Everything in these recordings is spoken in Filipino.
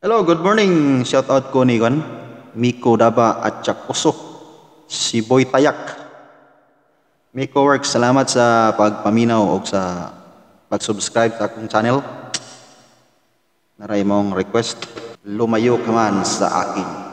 Hello, good morning. Shout out ko ni Juan, Miko Daba at Chak Puso, si Boy Tayak. Miko Works, salamat sa pagpaminaw o sa pag-subscribe sa akong channel. Naray mong request, lumayo ka man sa akin.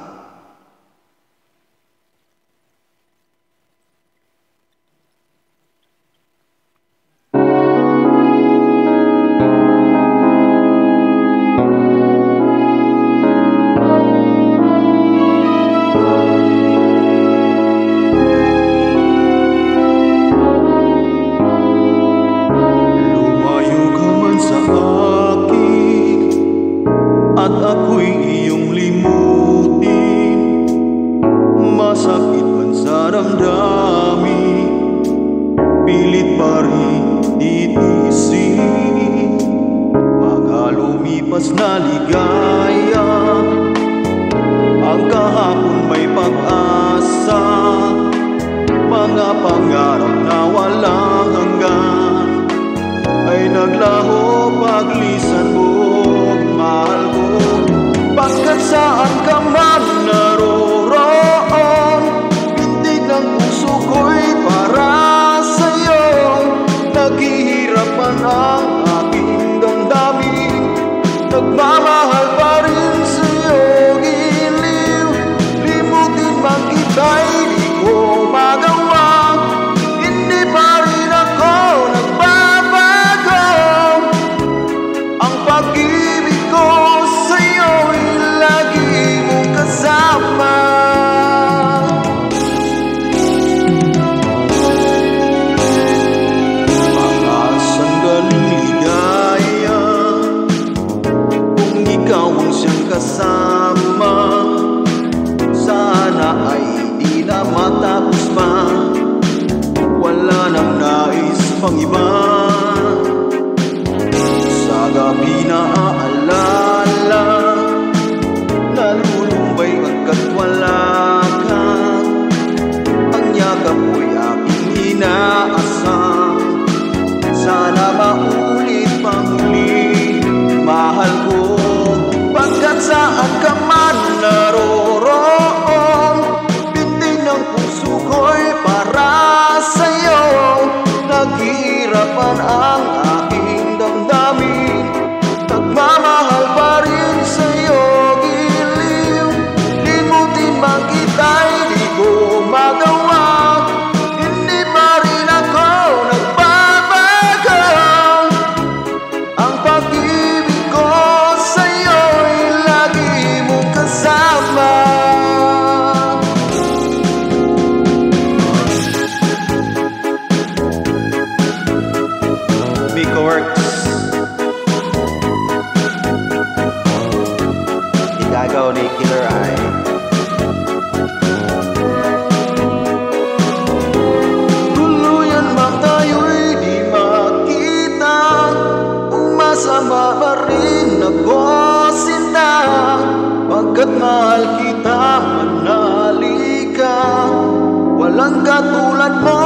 At ako'y iyong limutin, masakit man sa damdamin, pilit pa rin titiisin. Mga lumipas na ligaya, ang kahapon may pag-asa, mga pangarap na walang hanggan ay naglaho paglisan mo, mahal ko. Pagkat saan ka man naroroon, pintig ng puso ko'y para sa'yo. Naghihirapan ang aking damdamin, nagmamahal pa rin sa'yo, giliw. Limutin man kita'y di ko magawa, hindi pa rin ako nagbabago. Ang pag-ibig ko sa'yo'y lagi mong kasama. Mga sandaling ligaya, kung ikaw ang siyang kasama, sana ay di na matapos pa, wala nang nais pang iba. Sa gabi na aalala, nalulumbay agad wala ka. Ang yakap ko'y aking inaasam, sana maulit pang muli, mahal ko. Pagkat saan ka man naroroon, pintig ng puso ko'y para sa'yo. Naghihirapan ang aking damdamin, nagmamahal pa rin sa'yo, giliw. Limutin man kita'y di ko magawa, hindi pa rin ako nagbabago. Ang pag-ibig ko sa'yo'y lagi mong kasama. Miko Works, Idagaw ni Killer Eye. Tuluyan ba tayo'y di makita, umasama pa rin ako sinta. Pagkat mahal kita, manali ka, walang katulad mo